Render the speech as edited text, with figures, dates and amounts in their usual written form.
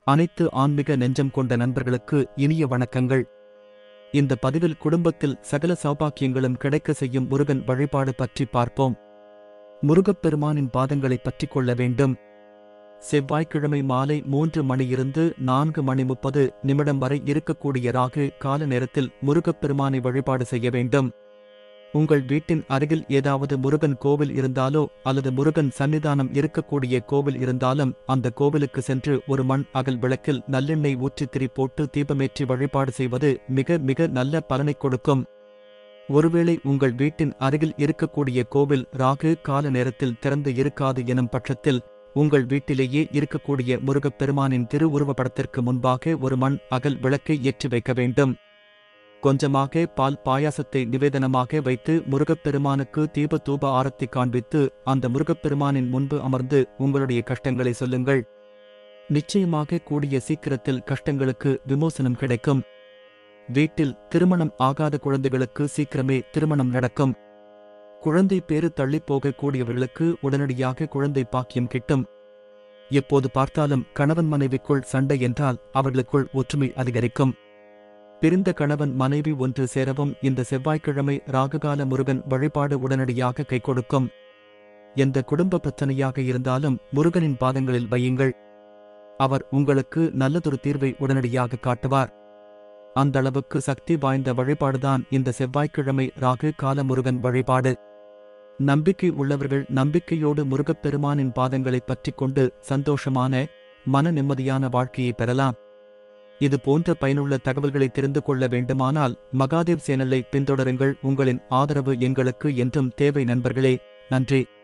அனைத்து ஆன்மீக நெஞ்சம் கொண்ட நண்பர்களுக்கு இனிய வணக்கங்கள். இந்த பதிவில் குடும்பத்தில் சகல சௌபாக்கியங்களும் கிடைக்க செய்யும் முருகன் வழிபாடு பற்றி பார்ப்போம். முருகப்பெருமானின் பாதங்களை பற்றிக் கொள்ள வேண்டும். செவ்வாய்க்கிழமை மாலை 3 மணியிருந்து 4:30 வரை இருக்கக்கூடிய ராகு கால நேரத்தில் முருகப்பெருமானை வழிபாடு செய்ய வேண்டும். உங்கள் வீட்டின் அருகில் ஏதாவது முருகன் கோவில் இருந்தாலோ அல்லது முருகன் சன்னிதானம் இருக்கக்கூடிய கோவில் இருந்தாலும் அந்த கோவிலுக்கு சென்று ஒரு மண் அகல் விளக்கில் நல்லெண்ணெய் ஊற்றி திரி போட்டு தீபமேற்றி வழிபாடு செய்வது மிக மிக நல்ல பலனை கொடுக்கும். ஒருவேளை உங்கள் வீட்டின் அருகில் இருக்கக்கூடிய கோவில் ராகு கால நேரத்தில் திறந்து இருக்காது எனும் பட்சத்தில் உங்கள் வீட்டிலேயே இருக்கக்கூடிய முருகப்பெருமானின் திருவுருவப்படத்திற்கு முன்பாக ஒரு மண் அகல் விளக்கை ஏற்றி வைக்க வேண்டும். கொஞ்சமாக பால் பாயாசத்தை நிவேதனமாக வைத்து முருகப்பெருமானுக்கு தீப தூப ஆரத்தி காண்பித்து அந்த முருகப்பெருமானின் முன்பு அமர்ந்து உங்களுடைய கஷ்டங்களை சொல்லுங்கள். நிச்சயமாக கூடிய சீக்கிரத்தில் கஷ்டங்களுக்கு விமோசனம் கிடைக்கும். வீட்டில் திருமணம் ஆகாத குழந்தைகளுக்கு சீக்கிரமே திருமணம் நடக்கும். குழந்தை பேறு தள்ளிப்போக கூடியவர்களுக்கு உடனடியாக குழந்தை பாக்கியம் கிட்டும். எப்போது பார்த்தாலும் கணவன் மனைவிக்குள் சண்டை என்றால் அவர்களுக்குள் ஒற்றுமை அதிகரிக்கும். பிரிந்த கணவன் மனைவி ஒன்று சேரவும் இந்த செவ்வாய்க்கிழமை ராகுகால முருகன் வழிபாடு உடனடியாக கை கொடுக்கும். எந்த குடும்ப பிரச்சனையாக இருந்தாலும் முருகனின் பாதங்களில் வையுங்கள். அவர் உங்களுக்கு நல்லதொரு தீர்வை உடனடியாக காட்டுவார். அந்த அளவுக்கு சக்தி வாய்ந்த வழிபாடுதான் இந்த செவ்வாய்க்கிழமை ராகு கால முருகன் வழிபாடு. நம்பிக்கை உள்ளவர்கள் நம்பிக்கையோடு முருகப்பெருமானின் பாதங்களை பற்றிக் கொண்டு சந்தோஷமான மன நிம்மதியான வாழ்க்கையை பெறலாம். இது போன்ற பயனுள்ள தகவல்களை தெரிந்து கொள்ள வேண்டுமானால் மகாதேவ் சேனலை பின்தொடருங்கள். உங்களின் ஆதரவு எங்களுக்கு என்றும் தேவை நண்பர்களே. நன்றி.